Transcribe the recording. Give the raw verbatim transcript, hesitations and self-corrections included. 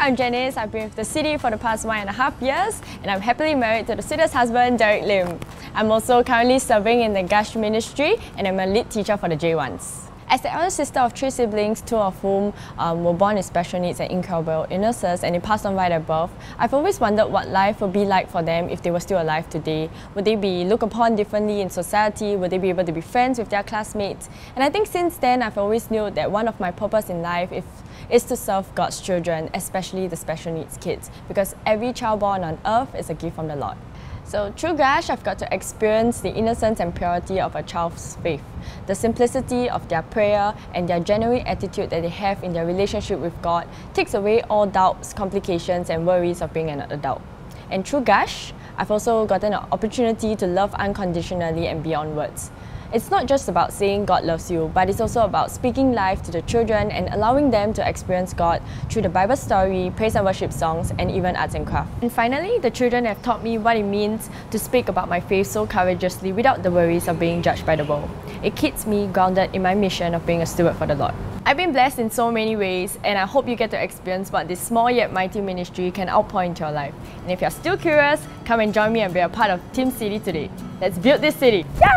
I'm Janice. I've been with the city for the past one and a half years and I'm happily married to the sweetest husband, Derek Lim. I'm also currently serving in the GUSH ministry and I'm a lead teacher for the J ones. As the elder sister of three siblings, two of whom um, were born with special needs and incurable illnesses and they passed on by their birth, I've always wondered what life would be like for them if they were still alive today. Would they be looked upon differently in society? Would they be able to be friends with their classmates? And I think since then, I've always knew that one of my purpose in life is, is to serve God's children, especially the special needs kids, because every child born on earth is a gift from the Lord. So through GUSH, I've got to experience the innocence and purity of a child's faith, the simplicity of their prayer and their genuine attitude that they have in their relationship with God takes away all doubts, complications and worries of being an adult. And through GUSH, I've also gotten an opportunity to love unconditionally and beyond words. It's not just about saying God loves you, but it's also about speaking life to the children and allowing them to experience God through the Bible story, praise and worship songs, and even arts and craft. And finally, the children have taught me what it means to speak about my faith so courageously without the worries of being judged by the world. It keeps me grounded in my mission of being a steward for the Lord. I've been blessed in so many ways, and I hope you get to experience what this small yet mighty ministry can outpour into your life. And if you're still curious, come and join me and be a part of Team City today. Let's build this city! Yeah!